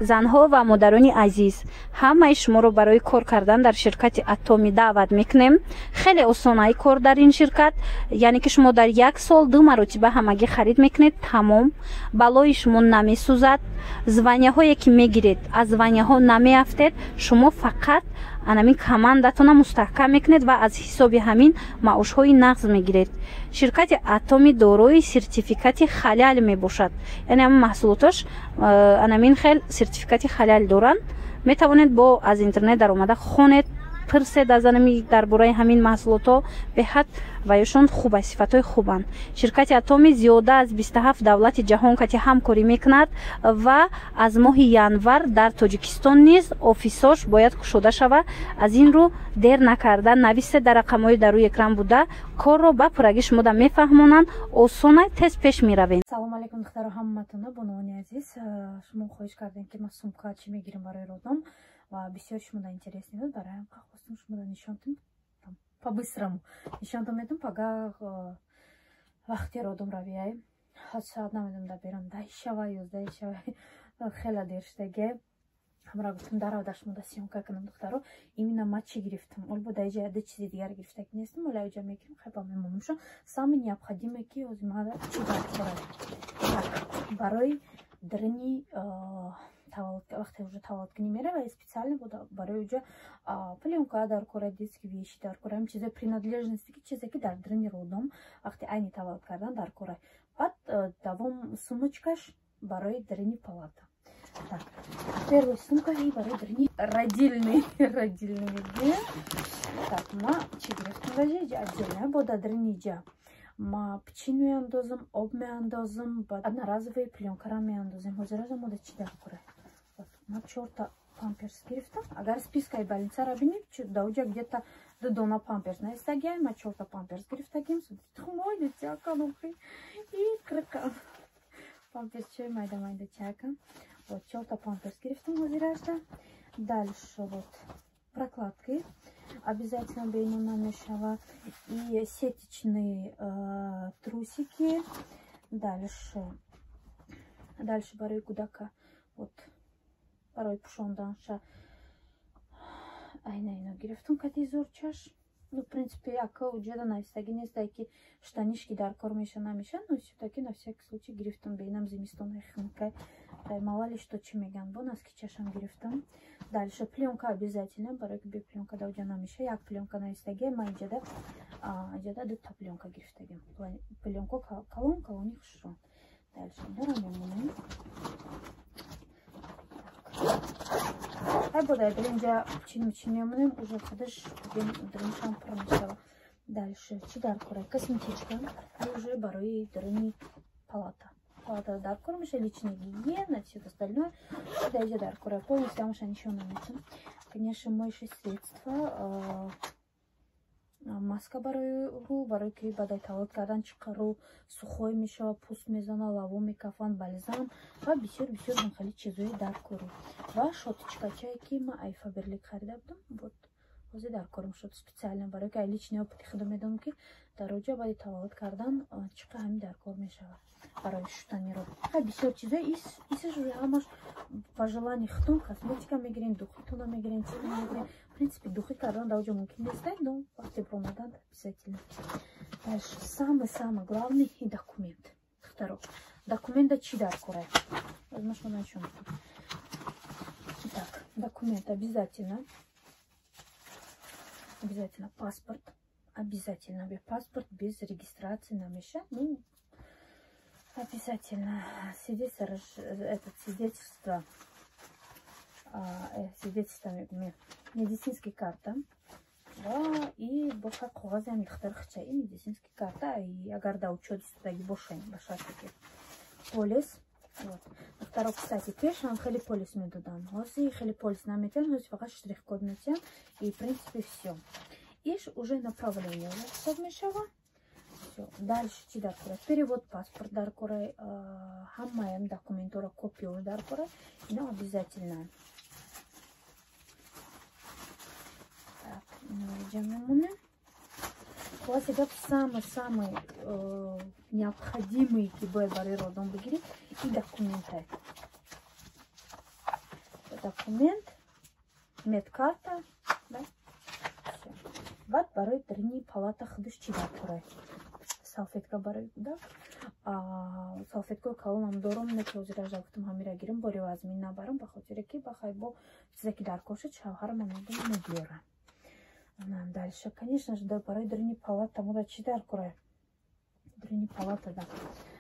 занҳо ва модарони азиз, ҳамаи шуморо барои кор кардан дар ширкати Атоми даъват мекунем. хеле осонаи кор дар ин ширкат, яъне ки шумо дар як сол 2 маротиба ҳамагӣ харид мекунед, тамом. балои шумо намесӯзад. званияҳое ки мегиред, аз званияҳо намеафтед. шумо фақат анамин командатона мустаҳкам мекунед ва аз ҳисоби ҳамин маошҳои нағз мегиред. ширкати Атоми дорои сертификати халал мебошад, яъне ҳамин маҳсулоташ анамин хел сертификати халал доранд. метавонед бо аз интернет даромада хонед, пирсед аз анами дар бораи ҳамин маҳсулотҳо беҳад ва ёшон хуб аст, сифатҳои хубанд. ширкати Атоми зиёда аз 27 давлати ҷаҳон кати ҳамкорӣ мекунад ва аз моҳи январ дар Тоҷикистон низ офисош бояд кушода шавад. аз ин рӯ дер накарда нависед дар рақамҳои дар рӯи экран буда, корро ба пуррагӣ шумода мефаҳмонанд, осона тез пеш меравем. салому алайкум духтаро ҳаматона, бонавони азиз. шумо хоҳиш кардем ки ма сумка чӣ мегирем барои родом ва бисёри шумода интересни буд. бароям хостам шумода нишонтам по-быстрому нишонтам медам, пага вақти родом равияй саат намедам да берам 10 шава 11 шава хела дер штаге. ҳамра гуфтам даравда шумода сёмка кунам духтаро. именно ма чӣ гирифтам, олбо даиҷа яда чизи дигар гирифта ки нестам, ола оҷа мекирим хайба мемонам шо самое необходимое ки озимада чӣ бархорад. барои драни вақте уже таваллуд кунӣ мерава специально барои уҷа пленка дар кора, детски вещи дар кора, ҳам чизе принадлежности ки чизе ки дар драни родом вақте айни таваллуд кардан дар кора. баъд давом сумочкаш барои драни палата. Так, первая сумка и барои драни родильный. Так, ма чӣ гирифтам раҷа отдельно бода драни ҷа. ма печень меандозам, об меандозам, одноразовые пленкара меандозам. ҳозираза мода чӣ дар кора. ма 4 памперс гирифтам. агар спискаи больницара бинед даоҷа где-то 2 дона памперс наистагиай, ма 4 памперс гирифтагим. хумой дитяканухи и крка памперс чой майда чака. вот 4 памперс гирифтам ҳозираза. дальше вот прокладки обязательно бейнам намешава и сетичные трусики. дальше барои кудака вот барои пушонданша айна гирифтам кати зорчаш. ну в принципе яка уҷада навистаги нест ки штанишки дар кор меша намеша, но все-таки на всякий случай гирифтам бейнам зимистон химка мало ли что чӣ меган бо носки чашам гирифтам. дальше пленка обязательно барои ки бе пленка да уҷа намеша. як пленка навистаги ма иҷада 2 пленка гирифтагим. пленко калони хушрон. дальше дора мемонем. ай бода дринҷа чи мемонем уже худаш дринҷам пур мешава. дальше чӣ дар кора? косметичка и уже барои драни палата дар кор меша, личная гигиена, все остальное даиҷа дар кора. полностью амаша нишон наметам. конечно моющие средства, маска барои рӯ, барои ки баъд таваллуд кардан чиқару сухой мешава, пӯст мезана, лавоми кафан, бальзам ва бисёр хели чизои дар кори. ва шотичкачае ки ма айфаберлик харида будам. вот ҳозир дар корим шуд специально барои ки личный опыти худам медонам ки дар оҷа баъди таваллуд кардан чиқа ҳамин дар кор мешава барои шустани рӯ. бисёр чизои исаш ҳамаш по желании худтон. косметика мегирем, духитона мегирем, чиқа мегирем. в принципе духи кардан дар оҷа мумкин нест, но вақте бромадан обязательно. дальше самый главный документ. второй документа чӣ дар кора? так, документ обязательно паспорт. обязательно без паспорт без регистрации намеша. ну обязательно свидетельство медицинский карта и боша қоғазам духтар хича и медицинский карта и агар да учёт истодагӣ бошем ба шарти ки полис. вот духтаро кстати пешам хеле полис медоданд, ҳозир хеле полис наметиҳанд, ҳозир фақат штрих-код метиҳанд и в принципе все. иш уже направление ҳисоб мешава. дальше чӣ дар кора? перевод паспорт дар кора, ҳамаям документора копияш дар кора. ино обязательно. так, иноҷа мемонем. сега самый необходимый ки бояд барои родом бигиред и документы. документ, медкарта, да? Баъд барои дарини палата худаш чӣ дар кора? Салфетка барои кӯдак. Салфеткаи калонам дорам, не ки ҳозир ажа гуфтам ҳамира гирам, бори вазмин набарам, ба хотире ки бахай бо чизе ки дар кор шуд, шавҳарам омадам мебиёрам. Дальше, конечно же, барои дарини палата мода чӣ дар кора? Дарини палата, да.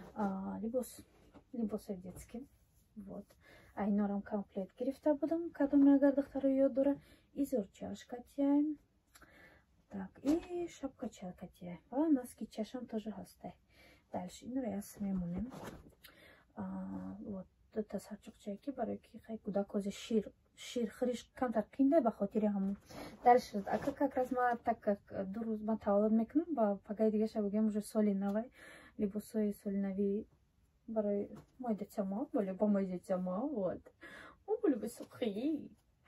Либоси детский. Вот. А инорам комплект гирифта будам, кадоме агар духтаро ёд дора. И зорчашка тияйм. Так, и шапкача катияй. Ва носки чашам тоже ҳастай. Дальше инро яс мемонем. Вот дута сарчуқчае ки барои ки хай кӯдакозе шир хириш камтар кинда ба хотири ҳамон. Дальше ака как раз ма так как 2 рӯз ма таваллуд мекунам, ба пагаи дигаша бигем уже соли навай, либосои соли навӣ барои мои детяма, боли ба мои детяма, вот. Он были высокие.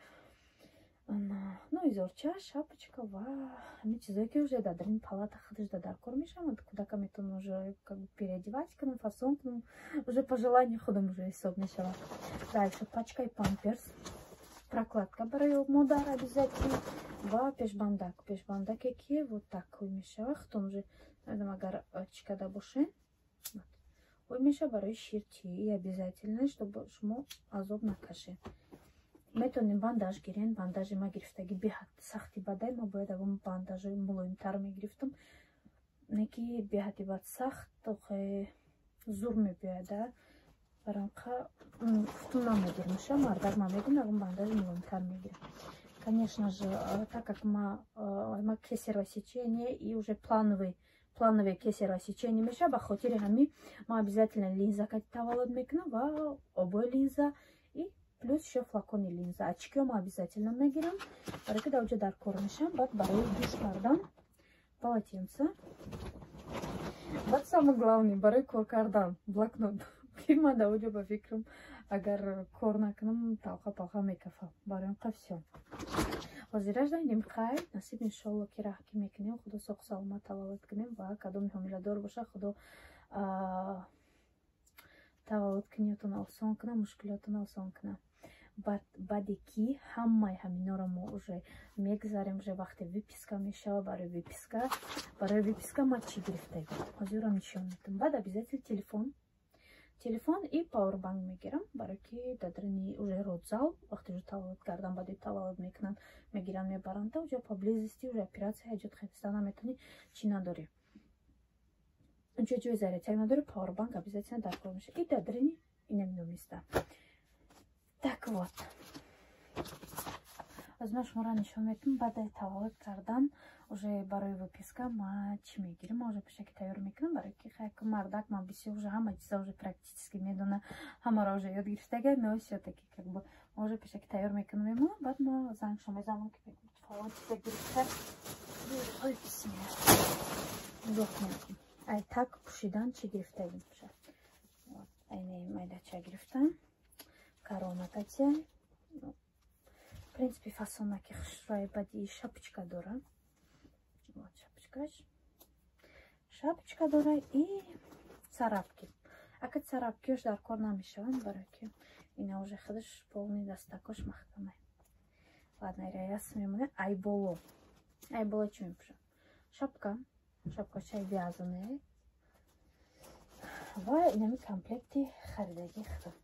Ну и зорча, шапочка, ва ҳамин чизое ки уже дар дарини палата худаш дар кор мешаванд. Кӯдака метавонам уже как бы переодевать кунам, фасон кунам, уже по желанию худам уже ҳисоб мешавад. Дальше пачка и памперс, прокладка барои модар обязательно ва пешбандак. Пешбандаке ки вот такой мешавад, худам уже надам агар чӣ када бошен. Ой меша барои ширчи и обязательно, чтобы шумо азоб накашед. Метонем бандаж гирен, бандажи ма гирифтаги беҳад сахти бадай, ма бояд агам бандажи мулоимтар мегирифтам. Не ки беҳади бад сахт зур мебиёяд, баранқа футун намегирам, ша мардар ма мегирам, агам бандажи мулоимтар мегирам. Конечно же, так как ма кесарево сечение и уже плановые кесарево сечение меша, ба хотири ҳамин ма обязательно линза ки таваллуд мекунам ва обои линза и плюс еще флакони линза. Очки ма обязательно мегирам, барои ки дар уҷа дар кор мешам. Баъд барои душ кардан полотенце. Баъд самое главное барои кор кардан блокнот. Ки ма дар уҷа ба фикрам агар кор накунам талха мекафам. Барои он қа всё. ҳозираш дайдем хай насиб иншолло ки раҳки мекунем, худо соҳ саломат таваллуд кунем ва кадоми ҳомиладор боша худо таваллуд куниятон осон кунам, мушкилотон осон кунам. Баъде ки ҳамаи ҳаминоро мо уже мегзарем, уже вақте виписка мешава. Барои виписка ма чӣ гирифтагӣ ҳозирам нишон медам. Баъд обязательно телефон и пауэрбанк мегирам, барои ки дадрини уже родзал вақте уже таваллуд кардан, баъди таваллуд мекунанд, мегиранд мебаранд, уже поблизости уже операция ҳаҷот хеста наметавонӣ, чӣ надорӣ, ҷои зарядчак надорӣ, пауэрбанк обязательно дар кор мешавад. И дадрини инаминомиста. Так вот, аз ма шуморо нишон метавонам. баъди таваллуд кардан уже барои выписка ма чӣ мегирам, ма уже пешаки тайёр мекунам, барои ки хайку мардак ма бисёр уже ҳама чиза уже практически медона, ҳамаро уже ёд гирифтага, но всё-таки как бы ма уже пешаки тайёр мекунам, мемонам. Баъд ма зангшо мезанам ки фалон чиза гирифта выписи дохмекунам. Ай так пушидан чӣ гирифтагим пуша. Вот айне майдача гирифтам. Корона татя. В принципе, фасонаки хушрой бади шапочка дора. Вот шапочка дора и царапки. Ака царапки уж дар кор намешаванд, барои ки ина уже худаш полный дастакош махкамай. Ладно, яс мемонад. Айболо чӣ мепушам? Шапкачаи вязаная ва инами комплекти харидаги худам.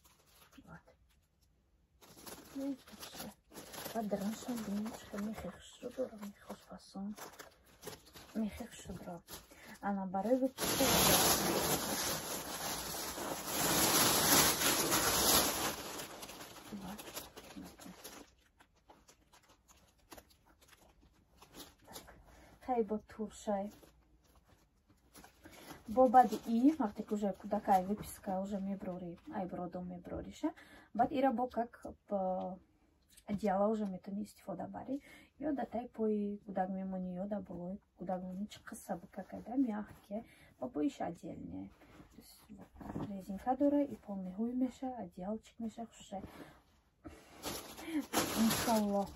ва драншон бинемушка мехехшро дорам, мехош фасон мехехшро дорам. Ана барои выписка хай бо туршай. Бо баъди и вақте ки уже кӯдакай выписка уже меброри, айбродом меброриша, баъд ира бо как одеяло уже метавонӣ истифода барӣ. ё да тай пои кӯдак мемонӣ, ё да болои кӯдак мемонӣ. Чӣ қисса бикакада мягкие, ба боиш отдельное. Резинка дора и полный хуй меша, одеялчик меша хушай. Иншалло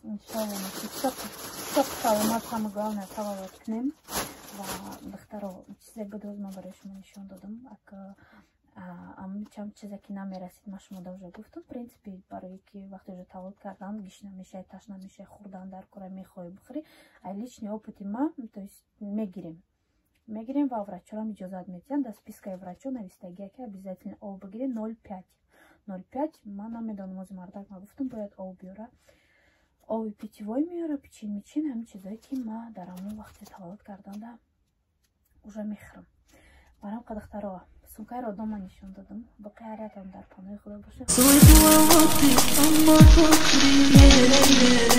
соқ саломат самое главное таваллуд кунем. Ва духтаро чизе буд ма барои шумо нишон додам. Ака чам чизе ки намерасид ман шумо уже гуфтам. В принципе барои ки вақте уже таваллуд кардан гишна мешаи ташна мешаи хурдан дар кора мехоҳи бихӯри ай личный опыти ма то есть мегирем ва врачорам иҷозат медиҳанд. дар спискаи врачо навистагия ки обязательно об бигире 0,5 ман намедонам ози мардак ма гуфтам бояд об биёра, оби питьевой меёра, пичин ҳамин чизое ки ма дар ҳамон вақти таваллуд карданда уже мехӯрам. барам қадахтаро сумкаро дома нишон додам. бақияриятам дар паноҳи худо бошад.